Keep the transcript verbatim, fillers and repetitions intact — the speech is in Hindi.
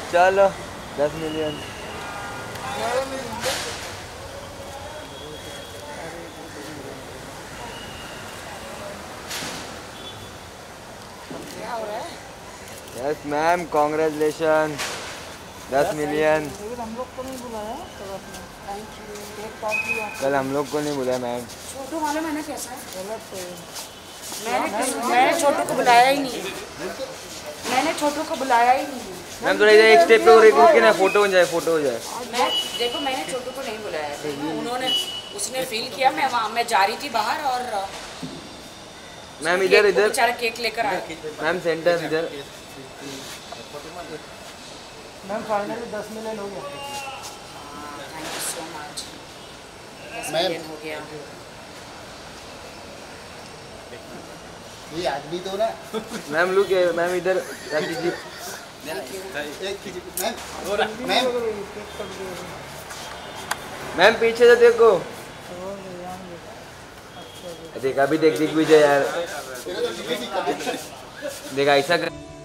चलो दस मिलियन। क्या हो रहा है? यस मैम, कॉन्ग्रेचुलेशन, दस मिलियन। हम लोग को नहीं बुलाया थैंक यू। एक पार्टी कल हम लोग को नहीं बुलाया मैम। छोटू मालूम है ना कैसा है? गलत है। मैंने मैंने छोटू को बुलाया ही नहीं। मैंने छोटू को बुलाया ही नहीं। मैम थोड़ा इधर एक स्टेप पे और एक रुके ना, फोटो हो जाए, फोटो हो जाए। मैं देखो मैंने छोटू को नहीं बुलाया था। उन्होंने उसने फील किया मैं वहाँ मैं जा रही थी बाहर और मैम इधर इधर बेचारा केक लेकर आया। मैम सेंटर इधर। मैम फाइनली दस मिलियन हो गया। Thank you so much. दस मिलियन हो गया। ये आदमी तो ना मैम लुक मैम इधर कीजिए। मैम मैम पीछे से देखो। देख अभी देख दिख विजय यार, देख ऐसा कर।